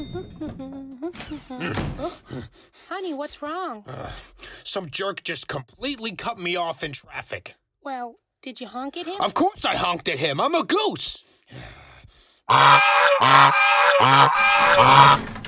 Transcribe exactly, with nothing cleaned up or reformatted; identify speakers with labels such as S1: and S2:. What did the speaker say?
S1: Honey, what's wrong?
S2: Uh, some jerk just completely cut me off in traffic.
S1: Well, did you honk at him?
S2: Of course I honked at him. I'm a goose.